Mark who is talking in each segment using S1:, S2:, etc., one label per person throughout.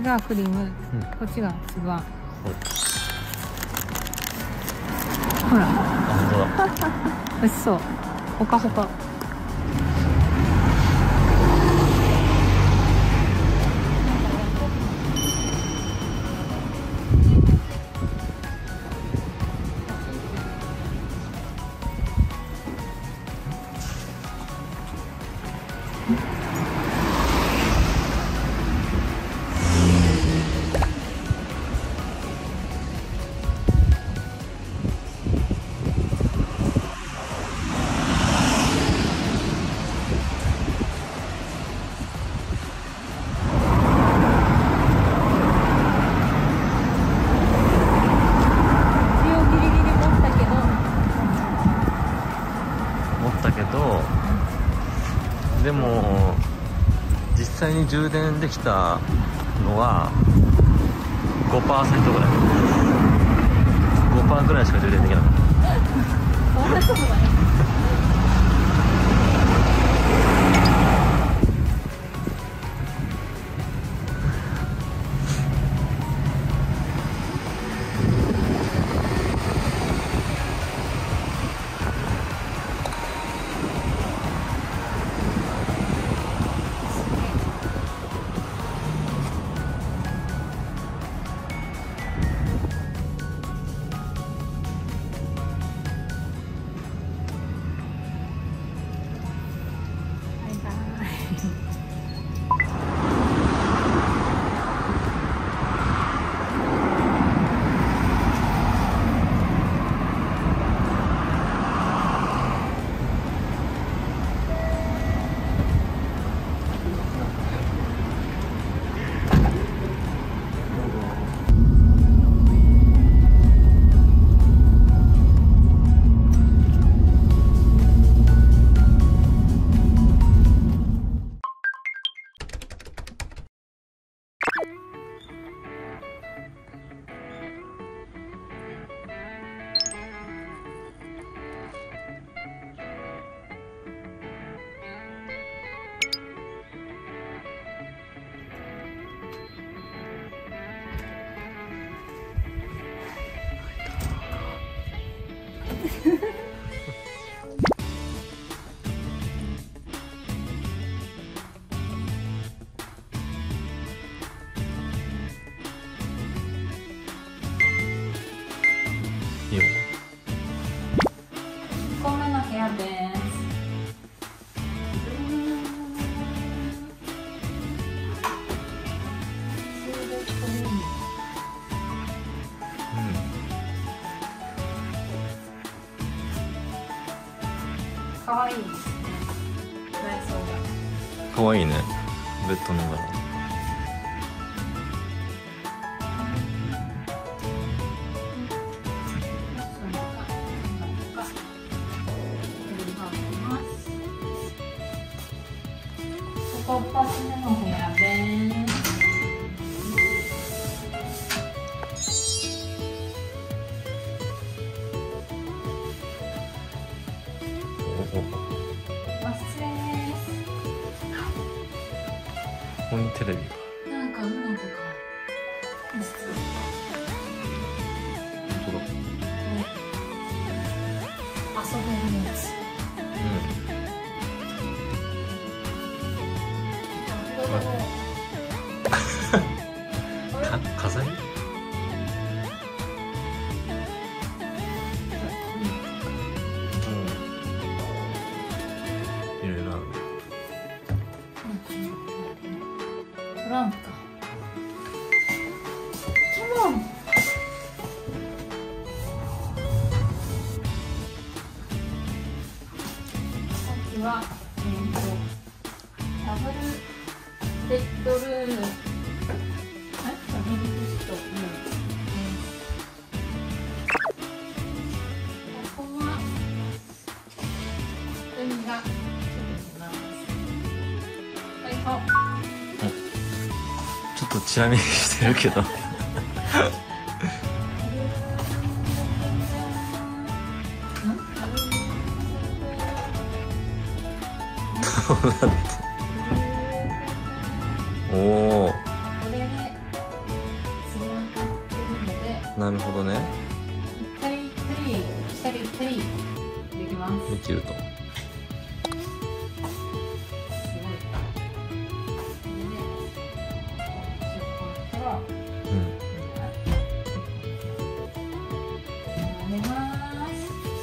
S1: がクリーム、こっちがつぶあん。ほら、美味しそう。ほかほか。
S2: でも実際に充電できたのは 5% ぐらい、5% ぐらいしか充電できなかった。
S1: そんなことない。
S2: いいよ。
S1: 1個目の部屋です。かわいいですね。内装が。
S2: かわいいね。ベッドの柄。
S1: ここ2つ目の部屋です。和室です。
S2: ここにテレビが。
S1: なんかうなとか。
S2: 本当だ。
S1: 遊べるやつ。
S2: 飾り？いろいろある。
S1: トランプか。トランプ。さっきはダブルベッドルーム。
S2: ちょっとチラ見してるけどおお。
S1: これで
S2: なるほどね。
S1: 行ったり行ったりしたり行ったりできます。
S2: できると。
S1: すごい。寝ます。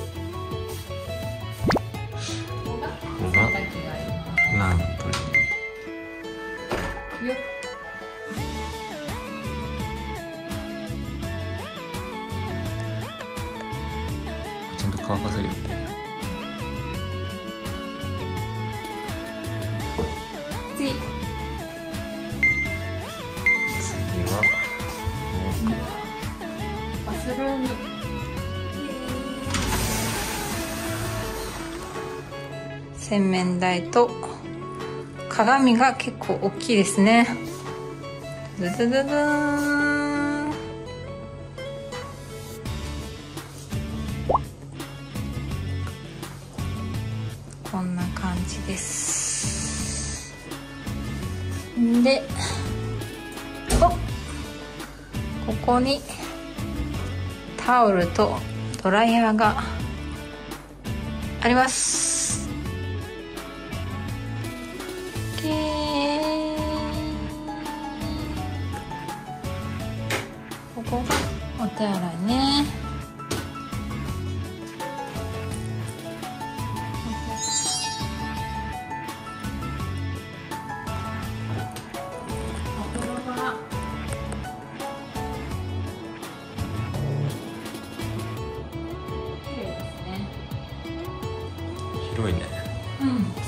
S1: ここが洗濯機があります。
S2: ランドリ
S1: よっ。
S2: ー。ちゃんと乾かせるよ。
S1: 次。
S2: 次は
S1: バスルーム。洗面台と鏡が結構大きいですね。ズズズズーン。こんな感じです。で、ここにタオルとドライヤーがあります。ここがお手洗いね。お風呂場。綺麗ですね。
S2: 広いね。
S1: うん。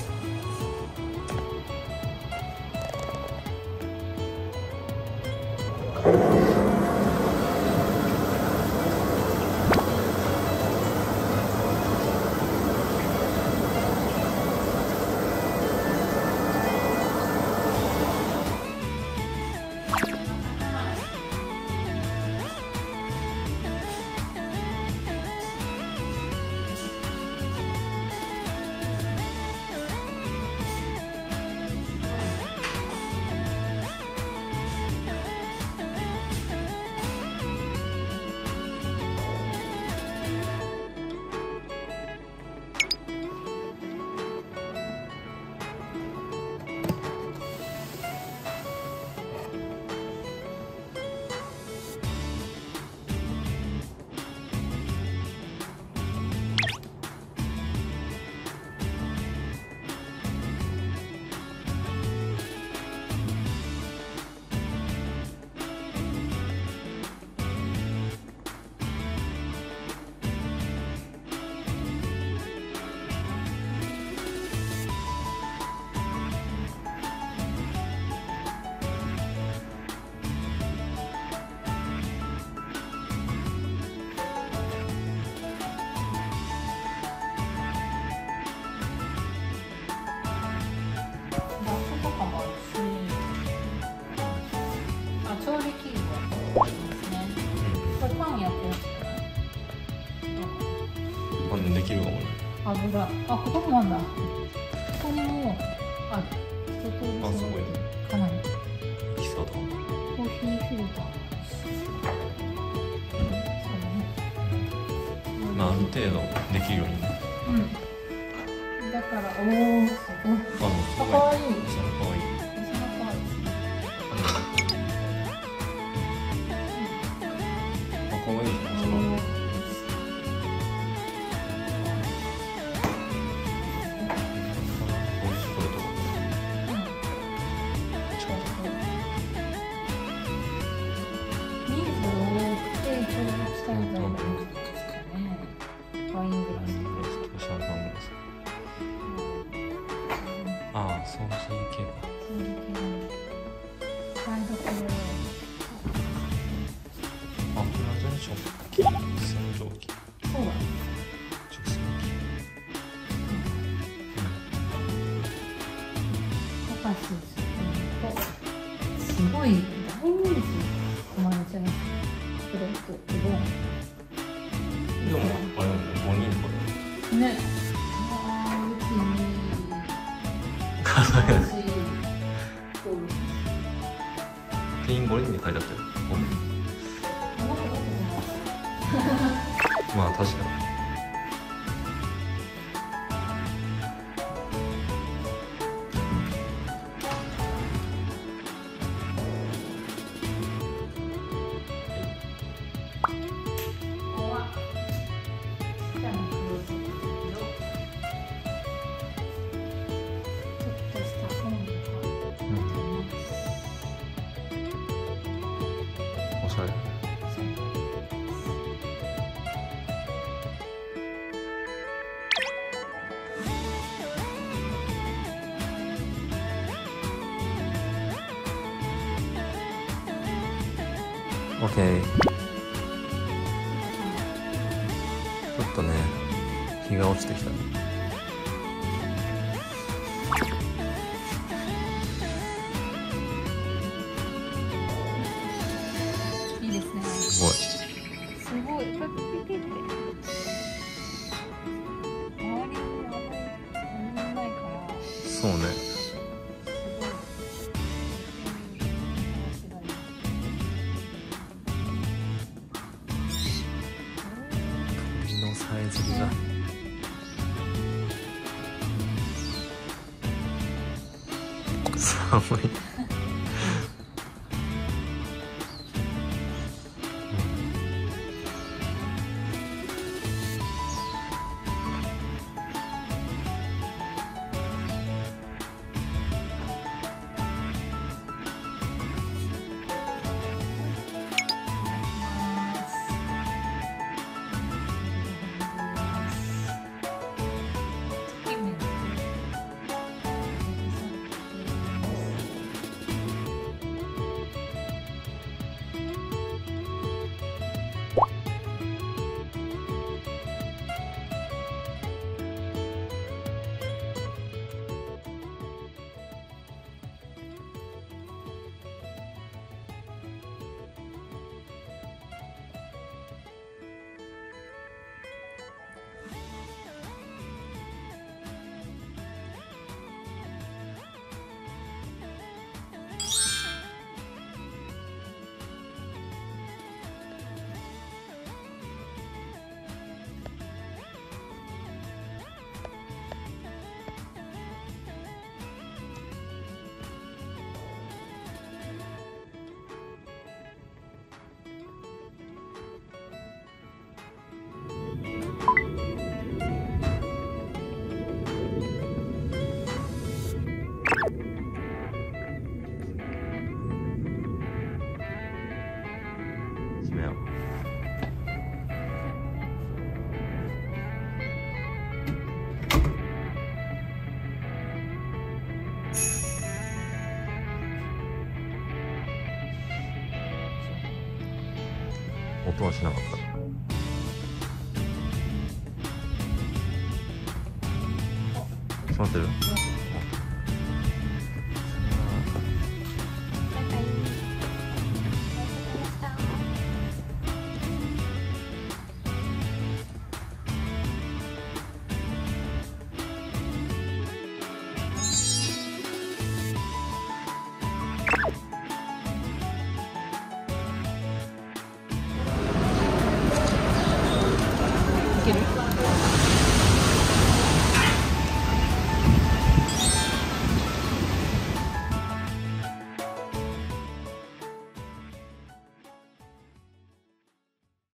S1: 調理器具がありますね。これパン焼くやつじゃない？
S2: パンできるかもね。
S1: 油。あ、ここもあんだ。ここにもある。一通り
S2: あ、すごいね。
S1: かなり。
S2: 喫茶とかも。
S1: コーヒーフィルターもあるし。そうね。
S2: まあある程度できるようにね。
S1: うん。だからおお、すごい。
S2: あ、
S1: かわいい。
S2: そのかわいい。かわいいね。ああ、掃除系か。あ、これはじゃあ食器、洗浄機。
S1: そうだ。
S2: 除湿機。
S1: すごい大人数泊まれちゃいます。これとうどん。
S2: でもあれも5人これ。
S1: ね。
S2: 数えない。定員5人で書いてあったよ。 しゃれ。オッケー。ちょっとね、日が落ちてきた。
S1: いいですね。
S2: すごい。
S1: すごい。これピピって。周りにあんまり何もないから。
S2: そうね。のさえずりが寒い。閉めよう。音はしなかった。閉まってる？